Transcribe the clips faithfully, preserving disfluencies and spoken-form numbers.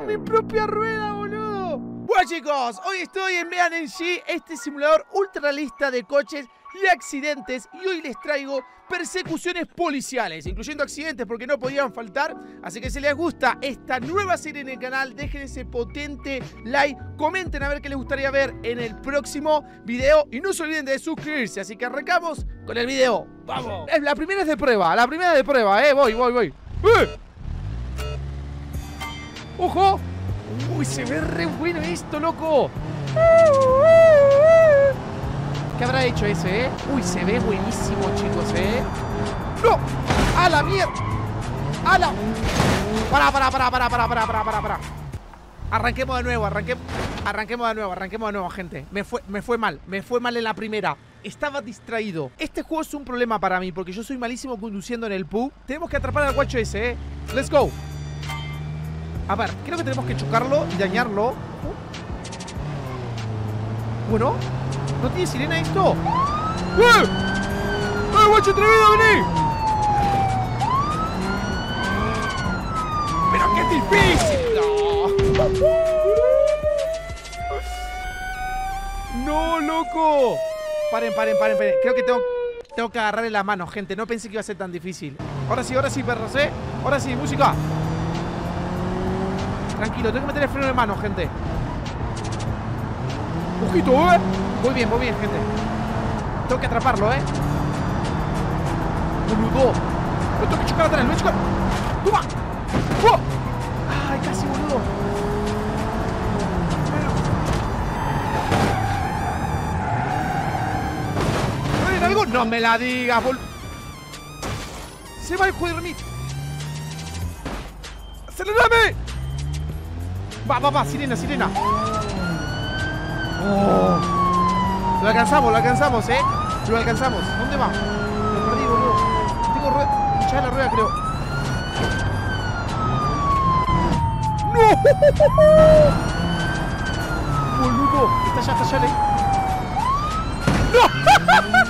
con mi propia rueda, boludo. Bueno, chicos, hoy estoy en Medan N G, este simulador ultra realista de coches y accidentes. Y hoy les traigo persecuciones policiales, incluyendo accidentes porque no podían faltar. Así que si les gusta esta nueva serie en el canal, dejen ese potente like, comenten a ver qué les gustaría ver en el próximo video. Y no se olviden de suscribirse, así que arrancamos con el video. ¡Vamos! La primera es de prueba, la primera es de prueba, eh, voy, voy, voy. ¡Eh! ¡Ojo! ¡Uy, se ve re bueno esto, loco! ¿Qué habrá hecho ese, eh? Uy, se ve buenísimo, chicos, eh. ¡No! ¡A la mierda! ¡A la! ¡Para, para, para, para, para, para, para, para, para! Arranquemos de nuevo, arranquemos, arranquemos de nuevo, arranquemos de nuevo, gente. Me fue, me fue mal, me fue mal en la primera. Estaba distraído. Este juego es un problema para mí porque yo soy malísimo conduciendo en el P U. Tenemos que atrapar al guacho ese, eh. Let's go. A ver, creo que tenemos que chocarlo y dañarlo. Bueno, ¿no tiene sirena esto? ¡Eh! ¡Eh, guacho atrevido, vení! ¡Pero qué difícil! ¡No! ¡No, loco! Paren, paren, paren, paren. Creo que tengo, tengo que agarrarle la mano, gente. No pensé que iba a ser tan difícil. Ahora sí, ahora sí, perros, ¿eh? Ahora sí, música. Tranquilo, tengo que meter el freno de mano, gente. Ojito, ¿eh? Muy bien, muy bien, gente. Tengo que atraparlo, ¿eh? Boludo. Lo tengo que chocar atrás, lo voy a chocar. ¡Toma! ¡Oh! ¡Ay, casi, boludo! ¿No algo? No me la digas, boludo. Se va el juego de mí. ¡Acelerame! Va, va, va, sirena, sirena. Oh. Lo alcanzamos, lo alcanzamos, eh. Lo alcanzamos. ¿Dónde va? Lo perdí, boludo. Tengo rueda. Ya la rueda, creo. ¡No! Boludo. Está allá, está allá, eh. ¡No!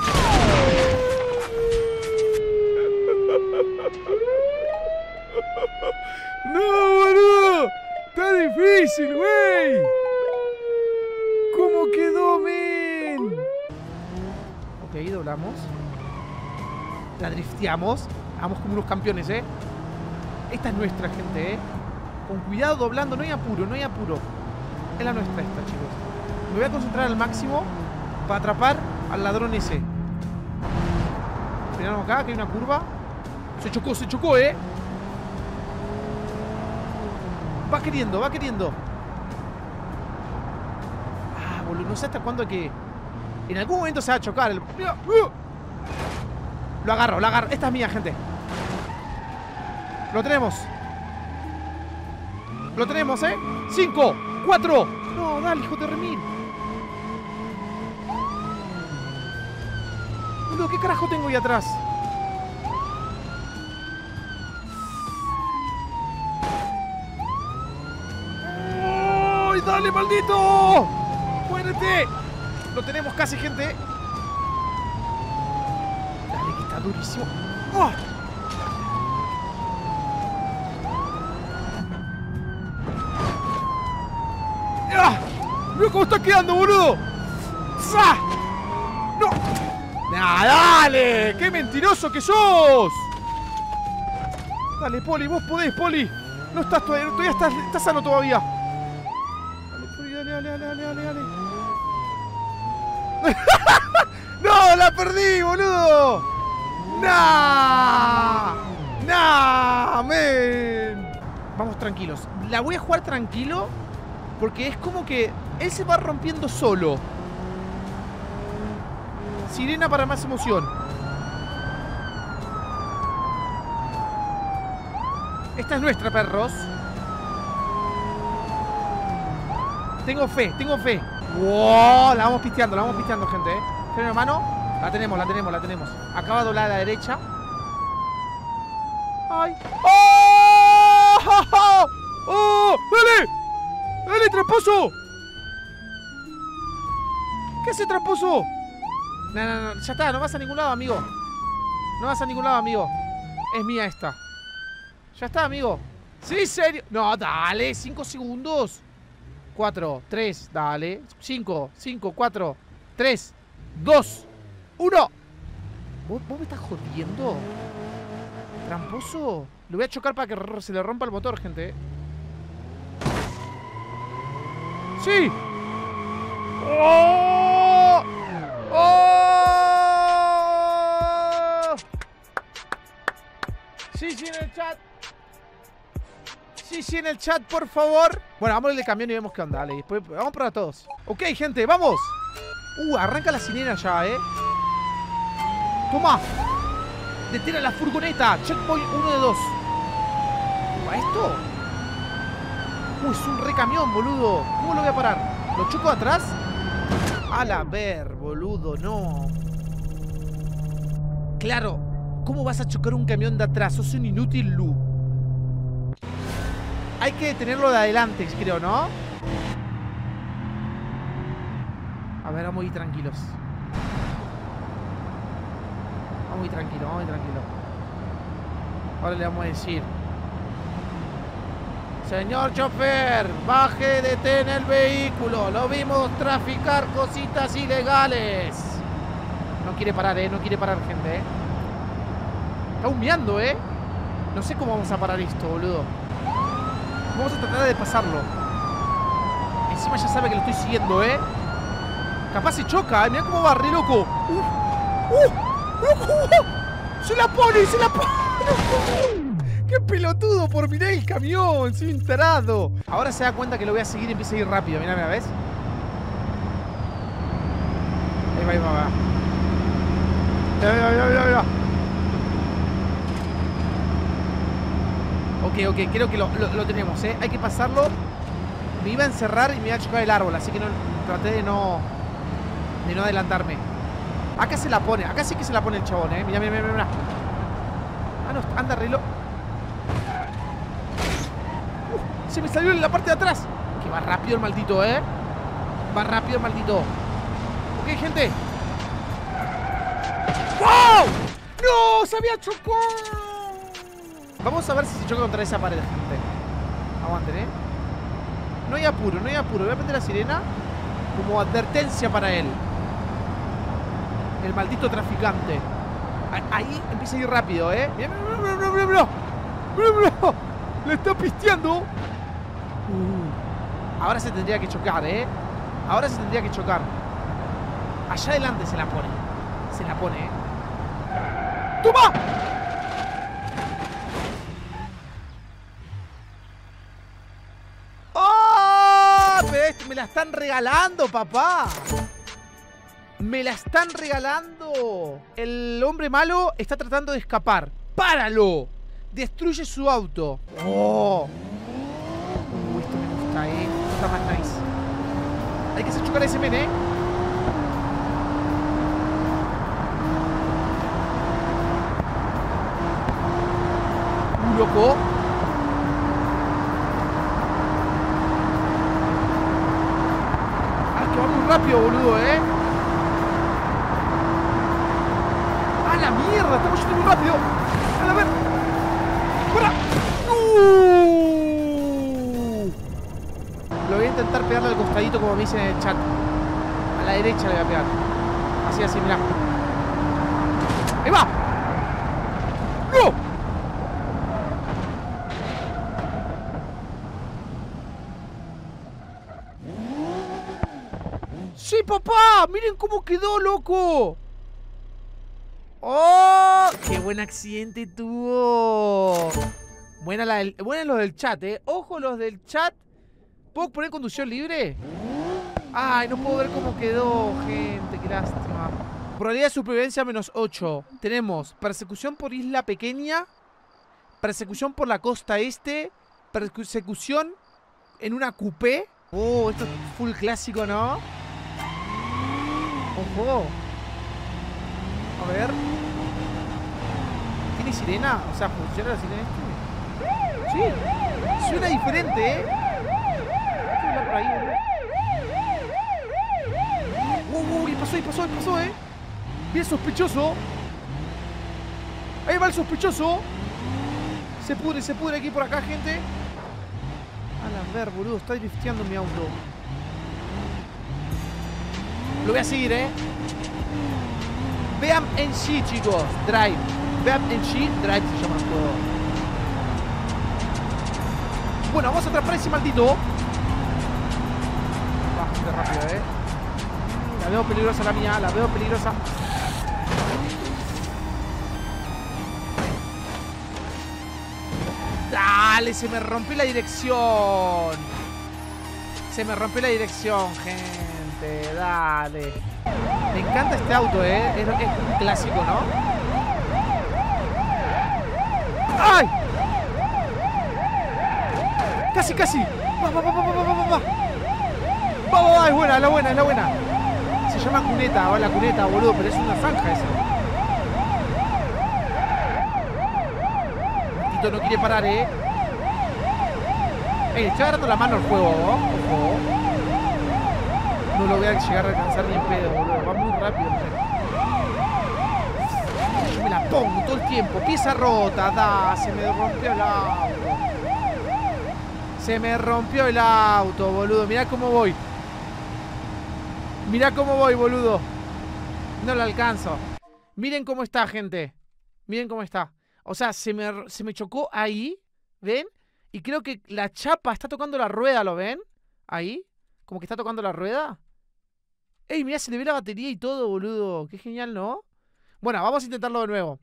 ¡No, boludo! ¡Está difícil, güey! ¿Cómo quedó, men? Ok, doblamos. La drifteamos. Vamos como unos campeones, ¿eh? Esta es nuestra, gente, ¿eh? Con cuidado doblando, no hay apuro, no hay apuro. Es la nuestra esta, chicos. Me voy a concentrar al máximo para atrapar al ladrón ese. Esperamos acá, que hay una curva. Se chocó, se chocó, ¿eh? Va queriendo, va queriendo. Ah, boludo, no sé hasta cuándo que... En algún momento se va a chocar el... Lo agarro, lo agarro. Esta es mía, gente. Lo tenemos. Lo tenemos, ¿eh? Cinco, cuatro. No, dale, hijo de remil. Boludo, ¿qué carajo tengo ahí atrás? ¡Dale, maldito! ¡Muérete! Lo tenemos casi, gente. Dale, que está durísimo. ¡Oh! ¡Ah! ¡Mira cómo está quedando, boludo! ¡Sa! ¡No! ¡Nah, dale! ¡Qué mentiroso que sos! Dale, Poli, vos podés, Poli. No estás todavía, todavía estás, estás sano todavía. Dale, dale, dale, dale, dale. ¡No! ¡La perdí, boludo! ¡Nah! ¡Nah, men! Vamos tranquilos. La voy a jugar tranquilo porque es como que él se va rompiendo solo. Sirena para más emoción. Esta es nuestra, perros. Tengo fe, tengo fe. ¡Wow! La vamos pisteando, la vamos pisteando, gente, ¿eh? Freno de mano. La tenemos, la tenemos, la tenemos. Acaba de doblar a la derecha. ¡Ay! ¡Oh! ¡Oh! ¡Oh! ¡Dale! ¡Dale, tramposo! ¿Qué hace, tramposo? No, no, no. Ya está, no vas a ningún lado, amigo. No vas a ningún lado, amigo. Es mía esta. Ya está, amigo. Sí, serio. No, dale, cinco segundos. cuatro, tres, dale. cinco, cinco, cuatro, tres, dos, uno. ¿Vos, vos me estás jodiendo? Tramposo. Le voy a chocar para que se le rompa el motor, gente. ¡Sí! ¡Oh! ¡Oh! Sí, sí, en el chat. Sí, sí, en el chat, por favor. Bueno, vamos al camión y vemos qué onda. Dale, después vamos para todos. Ok, gente, vamos. Uh, arranca la sirena ya, eh. Toma. Detén a la furgoneta. Checkpoint uno de dos. ¿A esto? Uh, es un recamión, boludo. ¿Cómo lo voy a parar? ¿Lo choco de atrás? A la ver, boludo, no. Claro. ¿Cómo vas a chocar un camión de atrás? Sos un inútil, Lu. Hay que detenerlo de adelante, creo, ¿no? A ver, vamos a ir tranquilos. Vamos a ir tranquilos, vamos a ir tranquilos. Ahora le vamos a decir: señor chofer, baje, detén el vehículo. Lo vimos traficar cositas ilegales. No quiere parar, eh, no quiere parar, gente, eh. Está humeando, eh. No sé cómo vamos a parar esto, boludo. Vamos a tratar de pasarlo. Encima ya sabe que lo estoy siguiendo, eh. Capaz se choca, eh. Mirá cómo va, re loco. ¡Uh! ¡Uh! ¡Uh! ¡Se la pone! ¡Se la pone! ¡Qué pelotudo por mirar el camión! ¡Soy un tarado! Ahora se da cuenta que lo voy a seguir y empieza a ir rápido. Mirá, mirá, ¿ves? Ahí va, ahí va, ahí va. Mirá, mirá, mirá, mirá. Ok, ok, creo que lo, lo, lo tenemos, ¿eh? Hay que pasarlo. Me iba a encerrar y me iba a chocar el árbol, así que no, traté de no de no adelantarme. Acá se la pone, acá sí que se la pone el chabón, ¿eh? Mirá, mirá, mirá, mirá. Ah, no, anda reloj. Uh, se me salió en la parte de atrás. Que va rápido el maldito, ¿eh? Va rápido el maldito. Ok, gente. ¡Wow! ¡No! ¡Se había chocado! Vamos a ver si se choca contra esa pared, gente. Aguanten, ¿eh? No hay apuro, no hay apuro. Voy a prender la sirena como advertencia para él. El maldito traficante. Ahí empieza a ir rápido, ¿eh? Mirá, mirá, mirá, mirá, mirá. Mirá, mirá. Le está pisteando. uh. Ahora se tendría que chocar, ¿eh? Ahora se tendría que chocar. Allá adelante se la pone. Se la pone, ¿eh? ¡Toma! Me la están regalando, papá. Me la están regalando. El hombre malo está tratando de escapar. ¡Páralo! Destruye su auto. ¡Oh! Uh, esto me gusta, ¿eh? Esto está más nice. Hay que hacer chocar a ese men, ¿eh? Un loco. Rápido, boludo, ¿eh? ¡A la mierda! Estamos yendo muy rápido. A ver. ¡Fuera! ¡Uh! Lo voy a intentar pegarle al costadito como me dicen en el chat. A la derecha le voy a pegar. Así, así, mirá. ¡Ahí va! ¡No! ¡Sí, papá! ¡Miren cómo quedó, loco! ¡Oh! ¡Qué buen accidente tuvo! Buena, la del, buena lo del chat, ¿eh? Ojo los del chat. ¿Puedo poner conducción libre? Ay, no puedo ver cómo quedó, gente. Qué lástima. Probabilidad de supervivencia menos ocho. Tenemos persecución por isla pequeña, persecución por la costa este, persecución en una coupé. Oh, esto es full clásico, ¿no? Ojo. A ver. ¿Tiene sirena? O sea, ¿funciona la sirena este? Sí. Suena diferente, ¿eh? ¿Qué habla por ahí, boludo? Uh, uh, y pasó, y pasó, y pasó, ¿eh? Bien sospechoso. Ahí va el sospechoso. Se pudre, se pudre aquí por acá, gente. A la ver, boludo. Está drifteando mi auto. Lo voy a seguir, ¿eh? B A M N G, chicos. Drive. B A M N G Drive se llama el juego. Bueno, vamos a atrapar ese maldito. Bastante rápido, ¿eh? La veo peligrosa la mía. La veo peligrosa. Dale, se me rompió la dirección. Se me rompió la dirección, gente. Dale. Me encanta este auto, ¿eh? Es, es un clásico, ¿no? ¡Ay! Casi, casi. Va, va, va, va, va, va, va, va. Va, va, va, es buena, es la buena, es la buena. Se llama cuneta, va la cuneta, boludo, pero es una zanja esa. No quiere parar, eh. Ey, estoy agarrando la mano al juego, ¿no? Ojo. No lo voy a llegar a alcanzar ni en pedo, boludo. Va muy rápido, ¿no? Yo me la pongo todo el tiempo. Pieza rota, da. Se me rompió el auto. Se me rompió el auto, boludo. Mirá cómo voy. Mirá cómo voy, boludo. No lo alcanzo. Miren cómo está, gente. Miren cómo está. O sea, se me, se me chocó ahí, ¿ven? Y creo que la chapa está tocando la rueda, ¿lo ven? Ahí, como que está tocando la rueda. ¡Ey, mirá, se le ve la batería y todo, boludo! ¡Qué genial!, ¿no? Bueno, vamos a intentarlo de nuevo.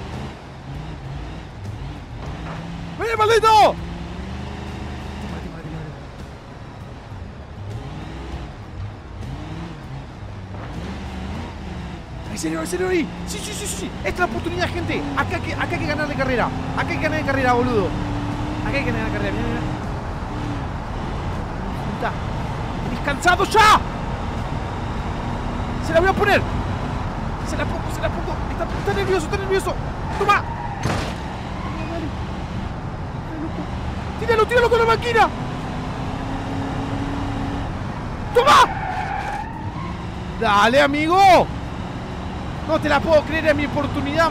¡Ven, maldito! ¡Ay, señor, señor ahí! ¡Sí, sí, sí, sí! ¡Esta es la oportunidad, gente! Acá, acá, acá hay que ganar la carrera. Acá hay que ganar la carrera, boludo. Acá hay que ganar la carrera. Mira, mira. Puta. ¡Venís cansado ya! ¡Se la voy a poner! ¡Se la pongo, se la pongo! ¡Está, está nervioso, está nervioso! ¡Toma! ¡Tíralo, tíralo con la máquina! ¡Toma! ¡Dale, amigo! No te la puedo creer, es mi oportunidad.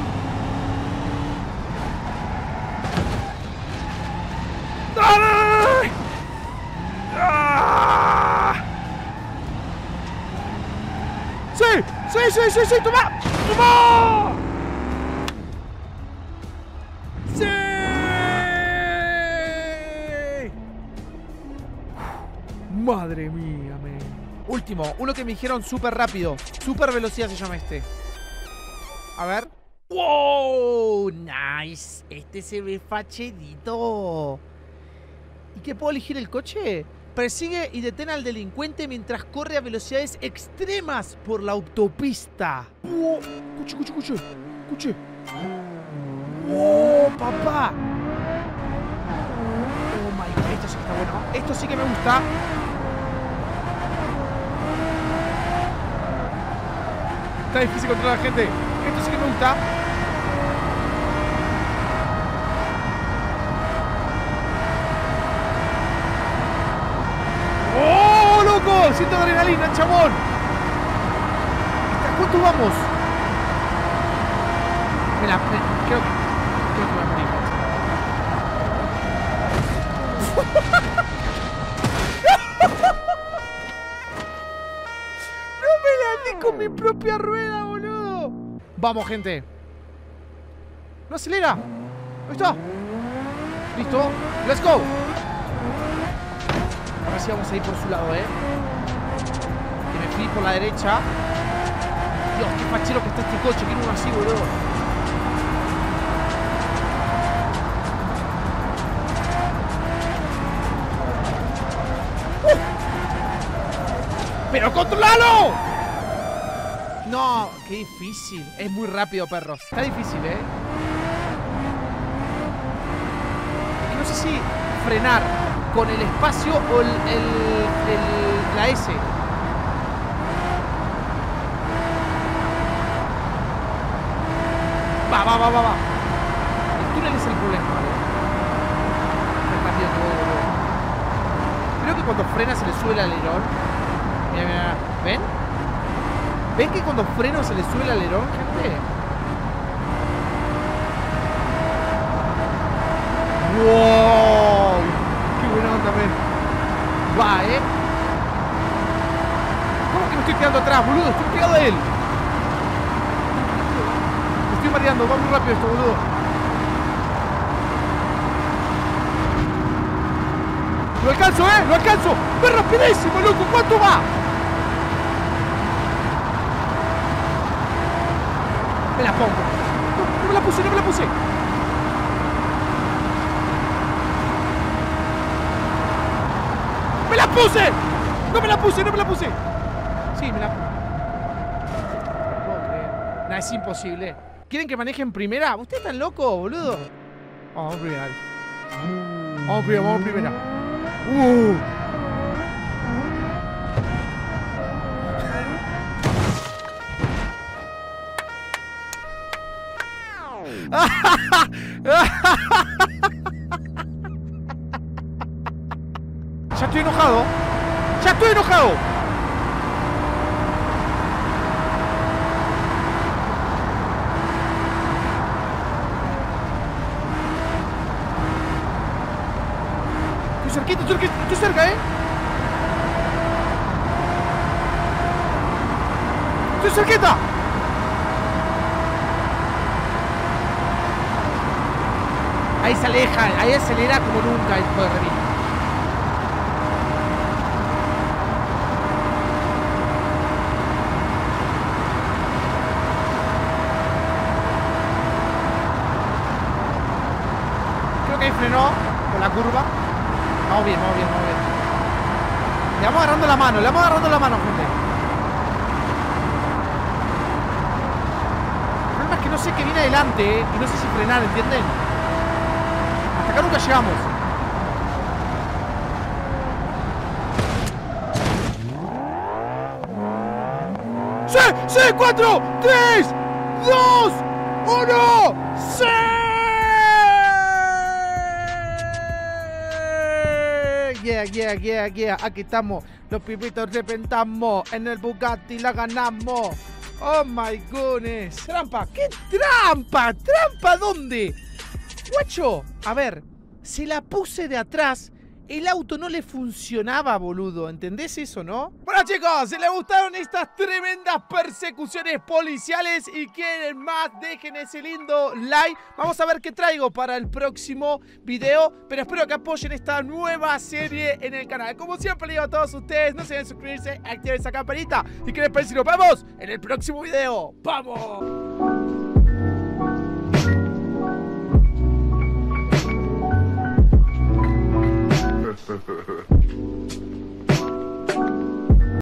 ¡Dale! ¡Ah! ¡Sí! ¡Sí, sí, sí, sí! ¡Toma! ¡Toma! ¡Sí! Madre mía, man. Último, uno que me dijeron súper rápido. Súper velocidad se llama este. A ver. ¡Wow! Nice. Este se ve facherito. ¿Y qué puedo elegir el coche? Persigue y detén al delincuente mientras corre a velocidades extremas por la autopista. ¡Oh! ¡Escuche, escuche, escuche! ¡Escuche! ¡Oh, papá! ¡Oh, my God! Esto sí que está bueno. Esto sí que me gusta. Está difícil controlar a la gente. Esto sí que me gusta. ¡Oh, loco! Siento adrenalina, chabón. ¿Hasta cuánto vamos? Mira, me, creo, creo que voy a morir. No me la di con mi propia rueda, boludo. Vamos, gente. No acelera. Ahí está. Listo. Let's go. Ahora sí vamos a ir por su lado, eh. Que me fui por la derecha. Dios, qué fachero que está este coche. Quiero uno así, boludo. ¡Uh! ¡Pero controlalo! No, qué difícil. Es muy rápido, perros. Está difícil, ¿eh? No sé si frenar con el espacio o el, el, el, la S. Va, va, va, va, va. El túnel es el problema, ¿vale? Es rápido todo, boludo. Creo que cuando frena se le sube el alerón. Mira, mira, ¿ven? ¿Ven que cuando freno se le sube el alerón, gente? ¡Wow! ¡Qué buena onda, men! Va, ¿eh? ¿Cómo que me estoy quedando atrás, boludo? Estoy pegado a él. Me estoy mareando, va muy rápido esto, boludo. ¡Lo alcanzo, eh! ¡Lo alcanzo! ¡Va rapidísimo, loco! ¿Cuánto va? Me la pongo. No, no me la puse, no me la puse. ¡Me la puse! ¡No me la puse, no me la puse! Sí, me la puse. No puedo creer. Nah, es imposible. ¿Quieren que maneje en primera? ¿Usted es tan loco, boludo? Vamos, vamos primera. Vamos primera, vamos primera. Uh. Ya estoy enojado. Ya estoy enojado. Estoy cerquita, estoy cerquita, estoy cerca, ¿eh? Estoy cerquita. Ahí se aleja, ahí acelera como nunca el hijo de remil. Creo que ahí frenó con la curva. Vamos bien, vamos bien, vamos bien. Le vamos agarrando la mano, le vamos agarrando la mano, gente. El problema es que no sé qué viene adelante, ¿eh? Y no sé si frenar, ¿entienden? Hasta acá nunca llegamos. ¡Sí! ¡Sí! ¡Cuatro! ¡Tres! ¡Dos! ¡Uno! ¡Sí! Yeah, yeah, yeah, yeah. Aquí estamos. Los pipitos repentamos. En el Bugatti la ganamos. Oh my goodness. Trampa. ¿Qué trampa? ¿Trampa dónde? Guacho, a ver, se la puse de atrás. El auto no le funcionaba, boludo. ¿Entendés eso, no? Bueno, chicos, si les gustaron estas tremendas persecuciones policiales y quieren más, dejen ese lindo like. Vamos a ver qué traigo para el próximo video. Pero espero que apoyen esta nueva serie en el canal. Como siempre les digo a todos ustedes, no se olviden suscribirse, activar esa campanita. Y que les parece, nos vemos en el próximo video. ¡Vamos!